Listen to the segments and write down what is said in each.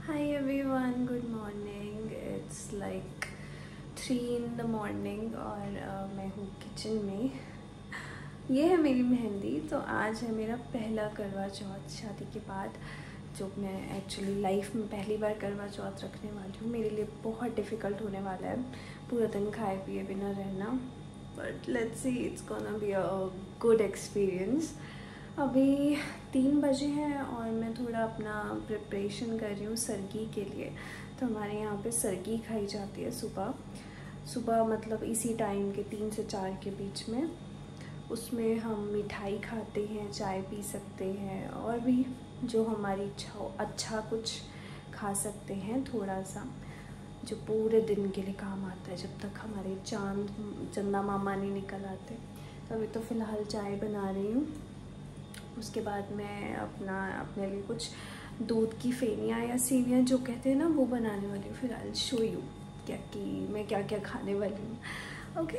Hi everyone, good morning. It's like 3 in the morning और मैं हूँ किचन में। ये है मेरी मेहंदी। तो आज है मेरा पहला करवा चौथ शादी के बाद, जो मैं एक्चुअली लाइफ में पहली बार करवा चौथ रखने वाली हूँ। मेरे लिए बहुत डिफ़िकल्ट होने वाला है पूरा दिन खाए पिए बिना रहना, but let's see, it's gonna be a good experience. अभी 3 बजे हैं और मैं थोड़ा अपना प्रिपरेशन कर रही हूँ सरगी के लिए। तो हमारे यहाँ पे सरगी खाई जाती है सुबह सुबह, मतलब इसी टाइम के 3 से 4 के बीच में। उसमें हम मिठाई खाते हैं, चाय पी सकते हैं और भी जो हमारी इच्छा हो, अच्छा कुछ खा सकते हैं थोड़ा सा, जो पूरे दिन के लिए काम आता है जब तक हमारे चंदा मामा नहीं निकल आते। तो अभी तो फ़िलहाल चाय बना रही हूँ। उसके बाद मैं अपने लिए कुछ दूध की फेनियाँ या सेवियाँ जो कहते हैं ना, वो बनाने वाली हूँ। फिर आई विल शो यू कि मैं क्या क्या खाने वाली हूँ। ओके।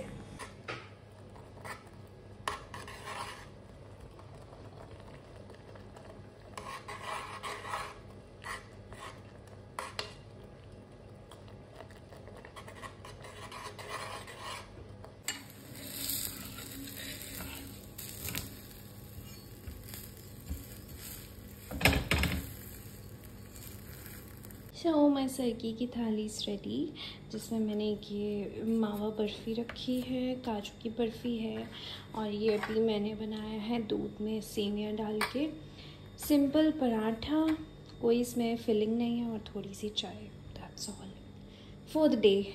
सो माई सरगी की थाली इज़ रेडी, जिसमें मैंने ये मावा बर्फ़ी रखी है, काजू की बर्फ़ी है, और ये अभी मैंने बनाया है दूध में सेवियाँ डाल के सिंपल पराठा। कोई इसमें फिलिंग नहीं है और थोड़ी सी चाय। That's all for the day.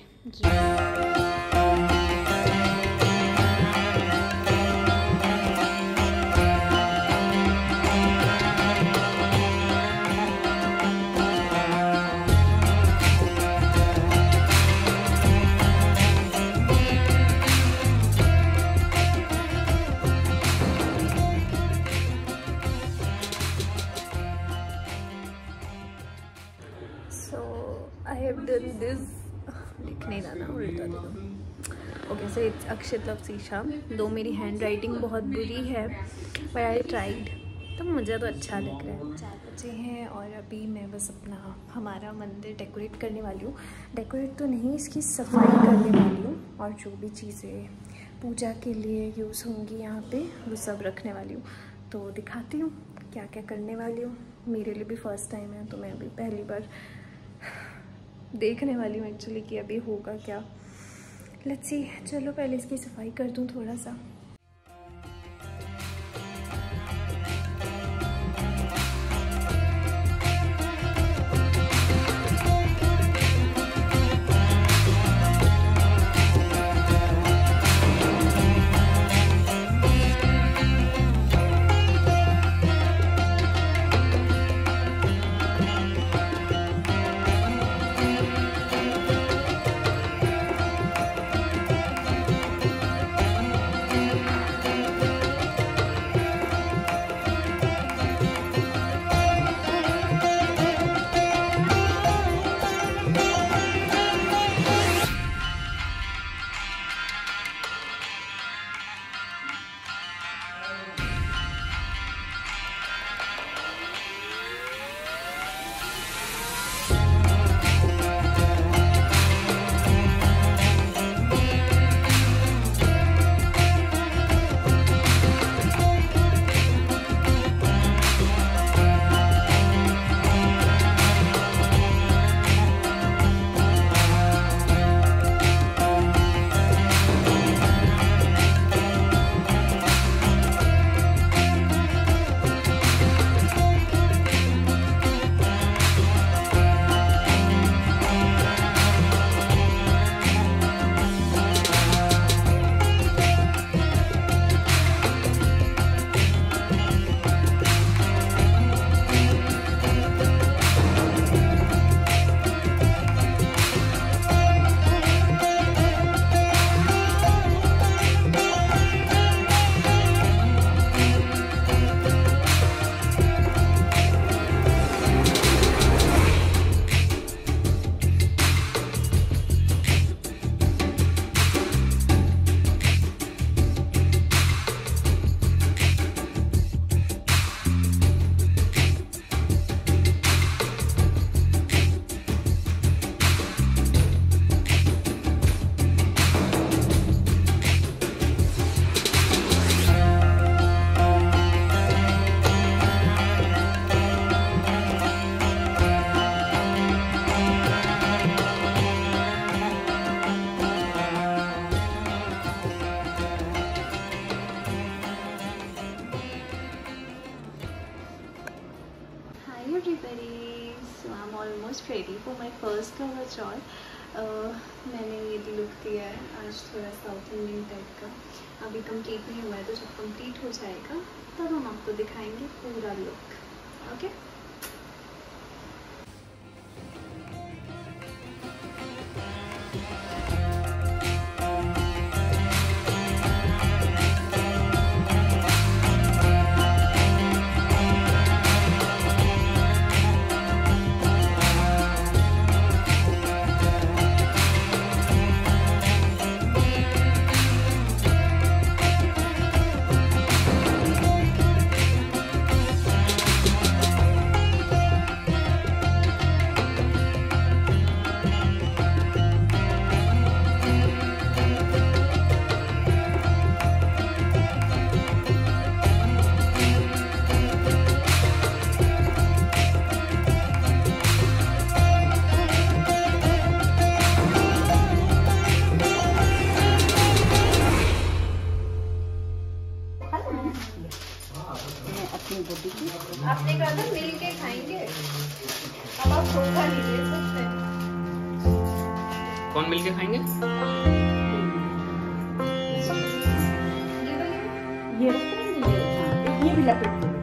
I have done this. लिख नहीं रहा ना, उल्टा दे दो। Okay, so it's Akshat love शीशा। दो मेरी हैंड राइटिंग बहुत बुरी है, बट आई ट्राइड, तो मुझे तो अच्छा लग रहा है। 4 बजे हैं और अभी मैं बस हमारा मंदिर डेकोरेट करने वाली हूँ। डेकोरेट तो नहीं, इसकी सफाई करने वाली हूँ, और जो भी चीज़ें पूजा के लिए यूज़ होंगी यहाँ पे वो सब रखने वाली हूँ। तो दिखाती हूँ क्या क्या करने वाली हूँ। मेरे लिए भी फर्स्ट टाइम है, तो मैं अभी पहली बार देखने वाली हूँ एक्चुअली कि अभी होगा क्या। Let's see. चलो पहले इसकी सफाई कर दूँ थोड़ा सा। Hi everybody, so I'm almost ready for my first cover shot. मैंने ये लुक दिया है आज थोड़ा साउथ इंडियन टाइप का, अभी कंप्लीट नहीं हुआ है, तो जब कंप्लीट हो जाएगा तब हम आपको दिखाएंगे पूरा लुक. ओके आपने कहा था मिल के खाएंगे, अब आप धोखा नहीं दे सकते. कौन मिल के खाएंगे? ये भी लपेट दो.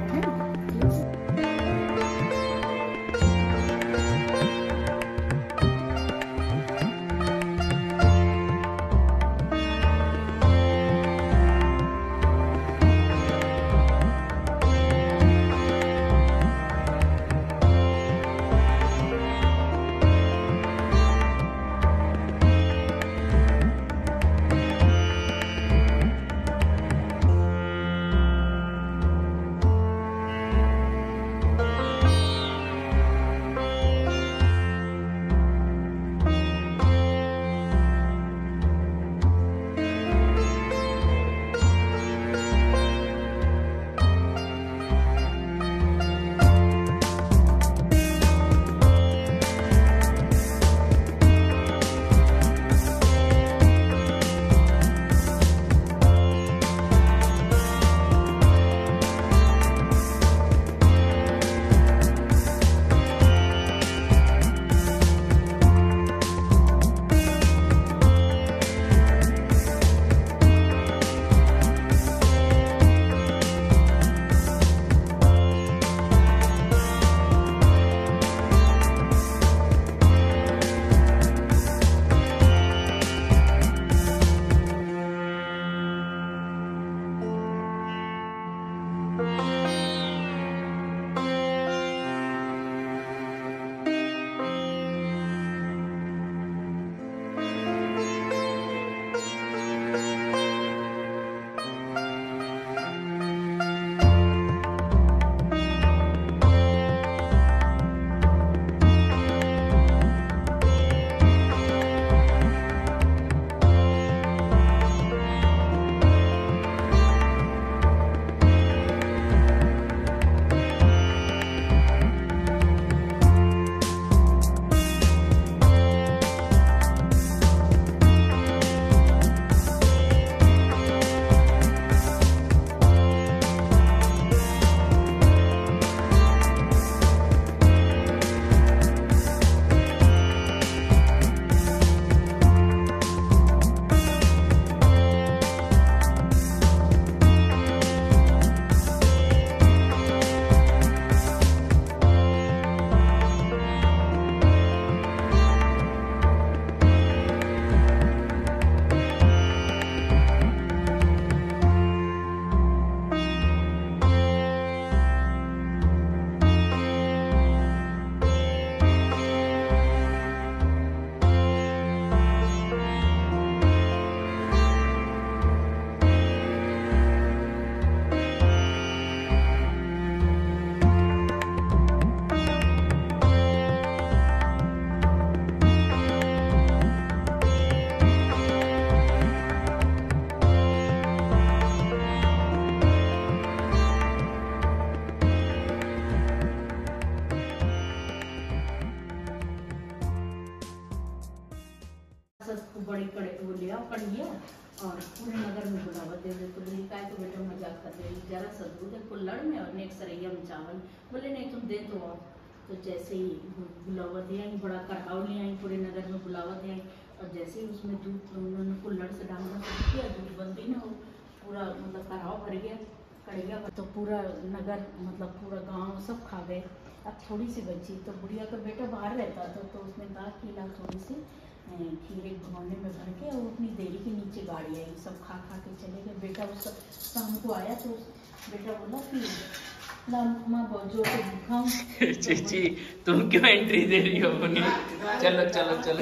पार्षद को बड़ी कड़े वो लिया कड़िया और पूरे नगर में बुलावा दे दे। तो बोली काय तो बेटा मजाक कर रही, जरा सा दूध है कुल्हड़ में और नेक सरैया में चावल। बोले नहीं तुम दे दो आप। तो जैसे ही बुलावा दे आई, बड़ा कढ़ाव ले आई, पूरे नगर में बुलावा दे आई और जैसे ही उसमें दूध उन्होंने कुल्हड़ से डालना शुरू किया, दूध बंद ही ना हो, पूरा मतलब कढ़ाव भर गया, कड़ गया। तो पूरा नगर मतलब पूरा गाँव सब खा गए। अब थोड़ी सी बची तो बुढ़िया का बेटा बाहर रहता था, तो उसने कहा कि ला थोड़ी सी खीर एक भगोने में भर के और अपनी देरी के नीचे गाड़ी आई, सब खा खा के चले गए। बेटा उस शाम को आया तो बेटा बोला कि लामा बहुत जोर से भूखा हूँ। चीची तुम क्यों एंट्री दे रही हो अपनी? चलो चलो चलो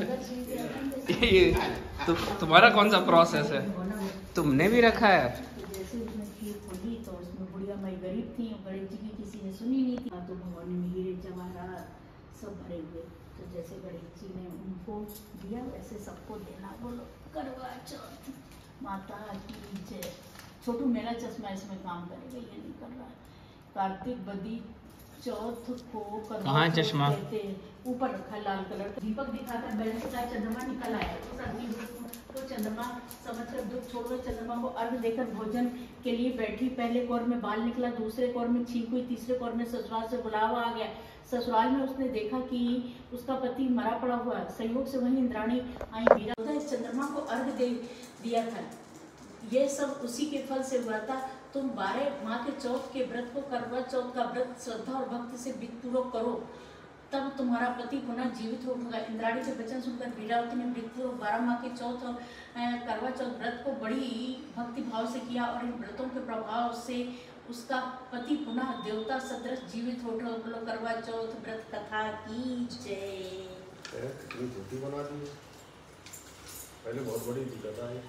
चलो। तुम्हारा कौन सा प्रोसेस है? तुमने भी रखा है? जैसे उसने खीर खोली तो उसमें बुढ़िया माई गरीब थी, गणेश जी की किसी ने सुनी नहीं थी। तो भगवान में हीरे जवाहरात सब भरे हुए। तो जैसे गणेश जी ने उनको दिया वैसे सबको देना। बोलो करवा चौथ माता की जय। छोटू मेरा चश्मा इसमें काम करेगा, ये नहीं कर रहा है। कार्तिक बदी चौथ को कहाँ चश्मा? ऊपर रखा है लाल कलर का। दीपक दिखाकर बैल का चंद्रमा निकल आया तो चंद्रमा समझ कर दुख छोड़कर चंद्रमा को अर्घ देकर भोजन के लिए बैठी। पहले कौर में बाल निकला, दूसरे कौर में छींक हुई, तीसरे कौर में ससुराल से बुलावा आ गया। ससुराल में उसने देखा कि उसका पति मरा पड़ा हुआ है। संयोग से वही इंद्राणी आई। वीरा इस चंद्रमा को अर्घ दे दिया था। ये सब उसी के फल से हुआ था। तुम 12 माह के चौथ के व्रत को करवा चौथ का व्रत श्रद्धा और भक्ति से विधिपूर्वक करो, तब तुम्हारा पति पुनः जीवित होगा। इंद्राणी के वचन सुनकर वीरावती ने विधिपूर्वक 12 माह के चौथ और करवा चौथ व्रत को बड़ी भक्ति भाव से किया और इन व्रतों के प्रभाव से उसका पति पुनः देवता सदृश जीवित हो गया। बोलो करवा चौथ व्रत कथा की जय। बना दी पहले बहुत बड़ी कथा है।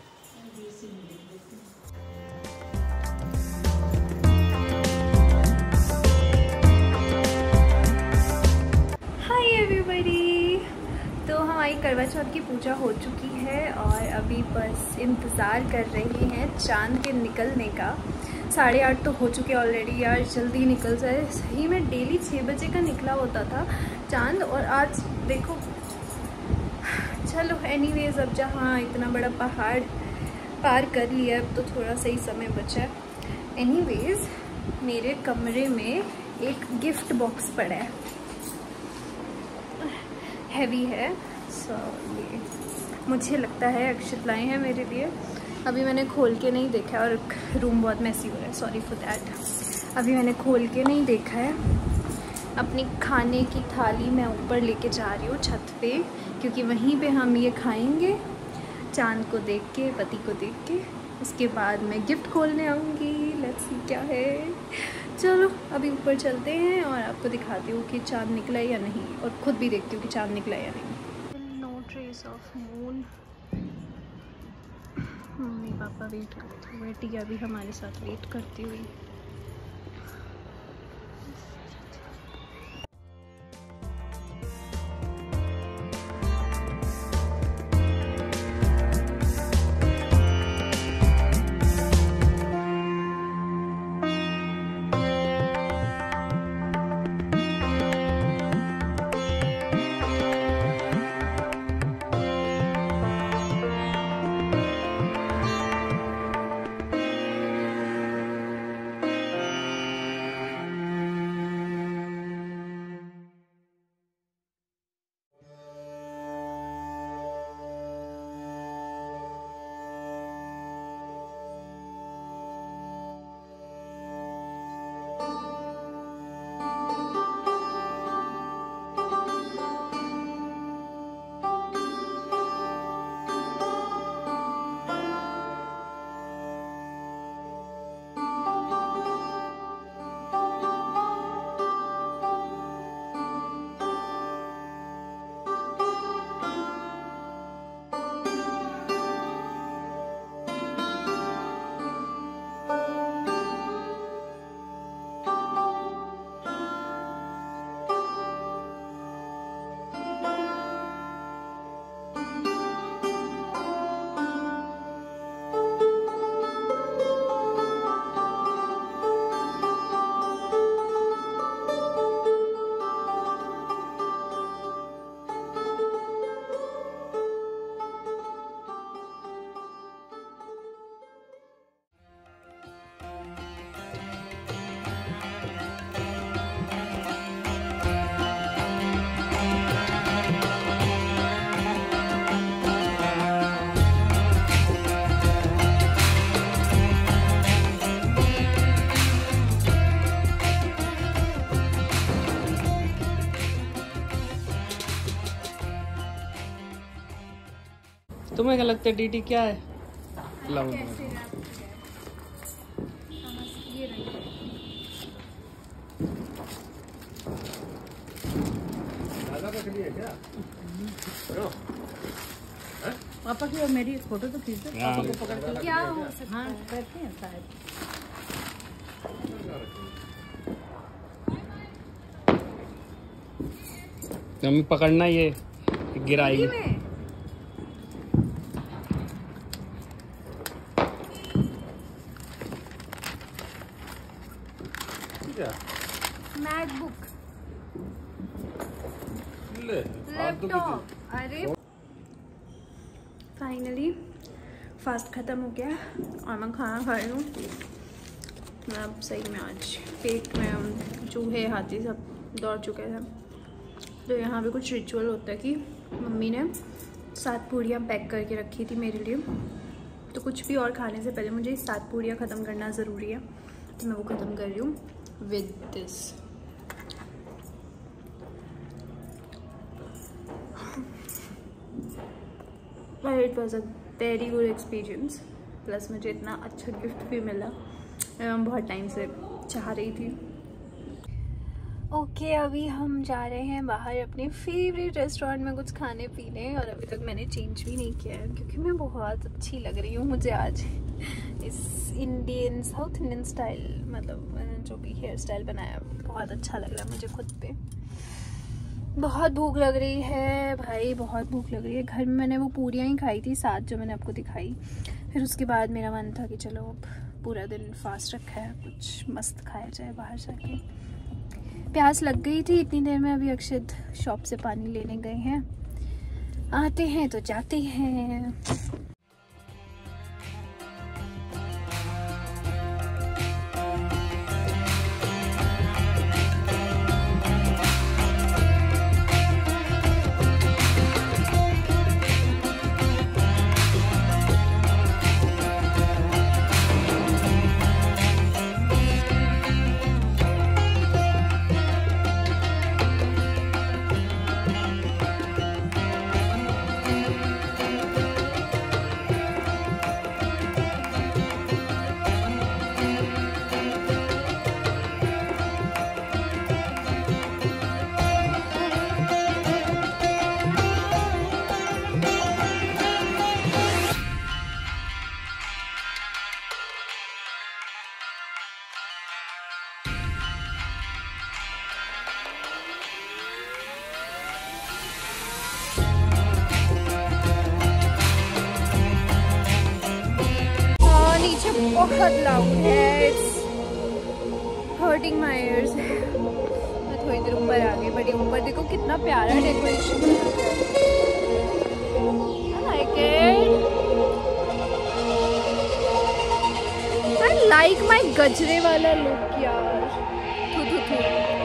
हाय एवरीबॉडी, तो हमारी करवा चौथ की पूजा हो चुकी है और अभी बस इंतज़ार कर रहे हैं चांद के निकलने का। 8:30 तो हो चुके ऑलरेडी। यार जल्दी निकल जाए। सही में डेली 6 बजे का निकला होता था चांद और आज देखो। चलो एनीवेज, अब जहाँ इतना बड़ा पहाड़ पार कर लिया अब तो थोड़ा सही समय बचा है। एनीवेज मेरे कमरे में एक गिफ्ट बॉक्स पड़ा है, हैवी है। सो ये मुझे लगता है अक्षित लाए हैं मेरे लिए। अभी मैंने खोल के नहीं देखा और रूम बहुत मैसी हो रहा है, सॉरी फॉर दैट। अभी मैंने खोल के नहीं देखा है। अपनी खाने की थाली मैं ऊपर लेके जा रही हूँ छत पे, क्योंकि वहीं पे हम ये खाएंगे चांद को देख के, पति को देख के। उसके बाद मैं गिफ्ट खोलने आऊँगी। लेट्स सी क्या है। चलो अभी ऊपर चलते हैं और आपको दिखाती हूँ कि चांद निकला है या नहीं, और ख़ुद भी देखती हूँ कि चांद निकला है या नहीं। No trace of moon. मम्मी पापा वेट करते हुए, टिया भी हमारे साथ वेट करती हुई। तुम्हें क्या लगता है टीटी क्या है? लाओ कैसे रैप किया है? ये रही दादा का खड़ी है क्या? पापा की और मेरी फोटो तो खींच दो। पापा को पकड़ के क्या हो सकता हाँ है? करते हैं शायद। मम्मी पकड़ना ये गिराएगी। में क्या? मैकबुक ले लैपटॉप। अरे फाइनली फास्ट ख़त्म हो गया और मैं खाना खा रही हूँ। मैं अब सही में आज पेट में चूहे हाथी सब दौड़ चुके थे। तो यहाँ पे कुछ रिचुअल होता है कि मम्मी ने 7 पूड़ियाँ पैक करके रखी थी मेरे लिए। तो कुछ भी और खाने से पहले मुझे 7 पूड़ियाँ ख़त्म करना ज़रूरी है। तो मैं वो ख़त्म कर रही हूँ with this. It was a very good experience. Plus मुझे इतना अच्छा गिफ्ट भी मिला, मैं बहुत टाइम से चाह रही थी। ओके, अभी हम जा रहे हैं बाहर अपने फेवरेट रेस्टोरेंट में कुछ खाने पीने। और अभी तक मैंने चेंज भी नहीं किया है क्योंकि मैं बहुत अच्छी लग रही हूँ मुझे आज इस इंडियन साउथ इंडियन स्टाइल, मतलब मैंने जो भी हेयर स्टाइल बनाया बहुत अच्छा लग रहा है मुझे खुद पे। बहुत भूख लग रही है भाई, बहुत भूख लग रही है। घर में मैंने वो पूरियाँ ही खाई थी 7 जो मैंने आपको दिखाई। फिर उसके बाद मेरा मन था कि चलो अब पूरा दिन फास्ट रखा है, कुछ मस्त खाया जाए बाहर जाके। प्यास लग गई थी इतनी देर में। अभी अक्षत शॉप से पानी लेने गए हैं, आते हैं तो जाते हैं। बहुत लाउड है, इट्स हर्टिंग माई ईयर्स। मैं थोड़ी देर ऊपर आ गई, बड़ी ऊपर देखो कितना प्यारा डेकोरेशन है। आई लाइक माई गजरे वाला लुक यार। थू थू थू।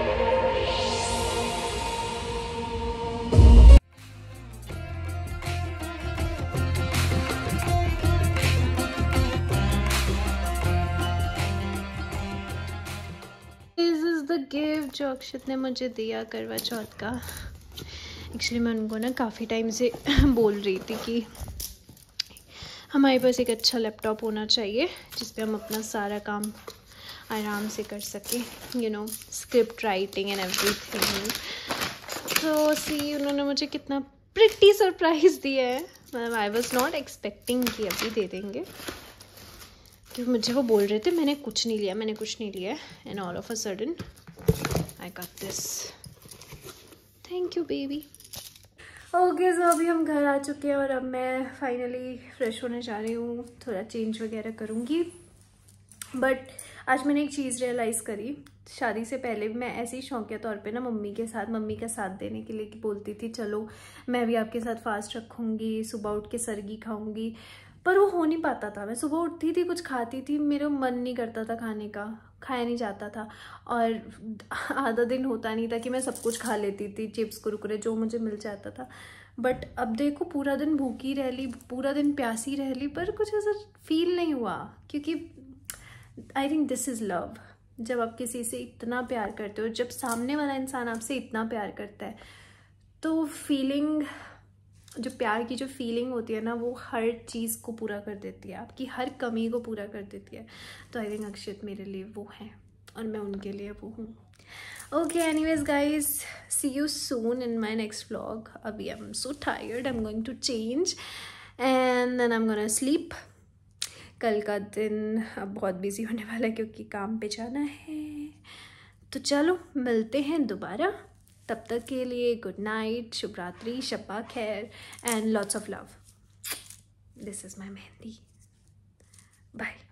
गिफ्ट जो अक्षत ने मुझे दिया करवा चौथ का। एक्चुअली मैं उनको ना काफ़ी टाइम से बोल रही थी कि हमारे पास एक अच्छा लैपटॉप होना चाहिए जिस पे हम अपना सारा काम आराम से कर सकें, you know, script writing and everything. तो सी उन्होंने मुझे कितना प्रिटी सरप्राइज़ दिया है। मतलब आई वॉज नॉट एक्सपेक्टिंग कि अभी दे देंगे, क्योंकि मुझे वो बोल रहे थे मैंने कुछ नहीं लिया and all of a sudden I got this. Thank you baby. Okay, so अभी हम घर आ चुके हैं और अब मैं फाइनली फ्रेश होने जा रही हूँ, थोड़ा चेंज वगैरह करूँगी। बट आज मैंने एक चीज़ रियलाइज़ करी। शादी से पहले भी मैं ऐसे ही शौकिया तौर पे ना मम्मी का साथ देने के लिए बोलती थी चलो मैं भी आपके साथ फास्ट रखूँगी, सुबह उठ के सरगी खाऊँगी। पर वो हो नहीं पाता था। मैं सुबह उठती थी, कुछ खाती थी, मेरा मन नहीं करता था खाने का, खाया नहीं जाता था। और आधा दिन होता नहीं था कि मैं सब कुछ खा लेती थी, चिप्स कुरकुरे जो मुझे मिल जाता था। बट अब देखो पूरा दिन भूखी रह ली, पूरा दिन प्यासी रह ली, पर कुछ ऐसा फील नहीं हुआ। क्योंकि I think this is love. जब आप किसी से इतना प्यार करते हो, जब सामने वाला इंसान आपसे इतना प्यार करता है, तो फीलिंग जो प्यार की जो फीलिंग होती है ना, वो हर चीज़ को पूरा कर देती है, आपकी हर कमी को पूरा कर देती है। तो आई थिंक अक्षित मेरे लिए वो है और मैं उनके लिए वो हूँ। Okay, anyways guys, see you soon in my next vlog. अभी I am so tired, I am going to change and then I am gonna sleep. कल का दिन अब बहुत बिजी होने वाला है क्योंकि काम पे जाना है। तो चलो मिलते हैं दोबारा, तब तक के लिए गुड नाइट, शुभ रात्रि, शब्बा खैर and lots of love. This is my mehndi. Bye.